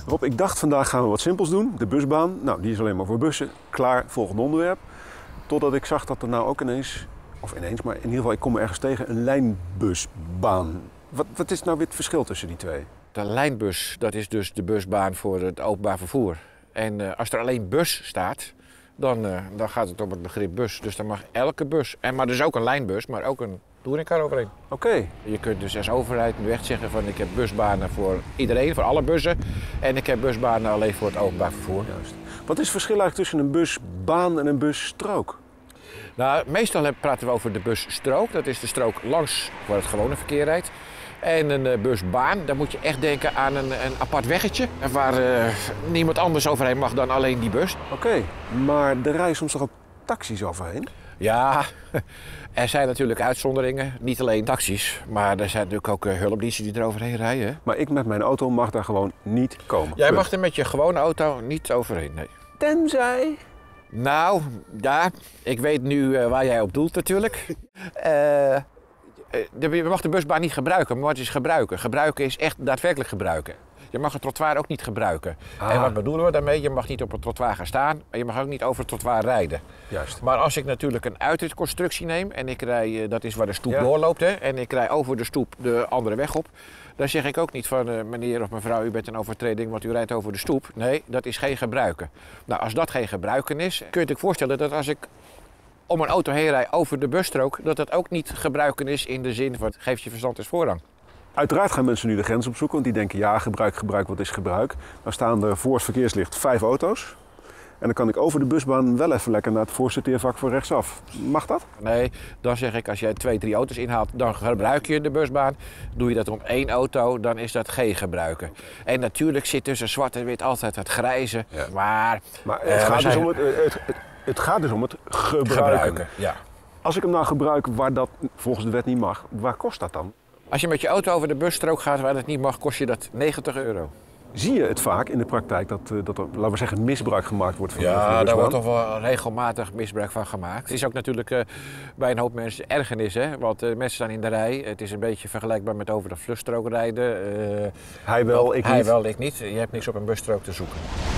Rob, ik dacht vandaag gaan we wat simpels doen. De busbaan, nou die is alleen maar voor bussen. Klaar, volgende onderwerp. Totdat ik zag dat er nou ook maar in ieder geval, ik kom ergens tegen, een lijnbusbaan. Wat is nou weer het verschil tussen die twee? De lijnbus, dat is dus de busbaan voor het openbaar vervoer. En als er alleen bus staat, dan gaat het om het begrip bus. Dus dan mag elke bus, maar dus ook een lijnbus, maar ook een touringcar overheen. Oké. Je kunt dus als overheid nu echt zeggen van ik heb busbanen voor iedereen, voor alle bussen. En ik heb busbanen alleen voor het openbaar vervoer. Juist. Wat is het verschil eigenlijk tussen een busbaan en een busstrook? Nou, meestal praten we over de busstrook. Dat is de strook langs waar het gewone verkeer rijdt. En een busbaan, daar moet je echt denken aan een apart weggetje. Waar niemand anders overheen mag dan alleen die bus. Oké, maar er rijden soms toch ook taxis overheen? Ja, er zijn natuurlijk uitzonderingen. Niet alleen taxis, maar er zijn natuurlijk ook hulpdiensten die er overheen rijden. Maar ik met mijn auto mag daar gewoon niet komen. Jij mag er met je gewone auto niet overheen, nee. Tenzij... Nou, ja, ik weet nu waar jij op doelt natuurlijk. Je mag de busbaan niet gebruiken, maar wat is gebruiken? Gebruiken is echt daadwerkelijk gebruiken. Je mag het trottoir ook niet gebruiken. En wat bedoelen we daarmee? Je mag niet op het trottoir gaan staan, maar je mag ook niet over het trottoir rijden. Juist. Maar als ik natuurlijk een uitritconstructie neem en ik rij, dat is waar de stoep doorloopt, hè, en ik rij over de stoep de andere weg op, dan zeg ik ook niet van meneer of mevrouw, u bent een overtreding, want u rijdt over de stoep. Nee, dat is geen gebruiken. Nou, als dat geen gebruiken is, kun je je voorstellen dat als ik om een auto heen rijd over de busstrook, dat dat ook niet gebruiken is in de zin van geef je verstand eens voorrang. Uiteraard gaan mensen nu de grens opzoeken, want die denken ja, gebruik, wat is gebruik? Dan staan er voor het verkeerslicht 5 auto's. En dan kan ik over de busbaan wel even lekker naar het voorsorteervak voor rechtsaf. Mag dat? Nee, dan zeg ik als jij 2, 3 auto's inhaalt, dan gebruik je de busbaan. Doe je dat om 1 auto, dan is dat geen gebruiken. En natuurlijk zit tussen zwart en wit altijd het grijze. Ja. Maar het gaat dus om het gebruiken. Ja. Als ik hem nou gebruik waar dat volgens de wet niet mag, waar kost dat dan? Als je met je auto over de busstrook gaat waar het niet mag, kost je dat €90. Zie je het vaak in de praktijk dat er, laten we zeggen, misbruik gemaakt wordt van de busbaan? Ja, daar wordt toch wel regelmatig misbruik van gemaakt. Het is ook natuurlijk bij een hoop mensen ergernis, hè? Want mensen staan in de rij. Het is een beetje vergelijkbaar met over de vluchtstrook rijden. Hij wel, ik niet. Hij wel, ik niet. Je hebt niks op een busstrook te zoeken.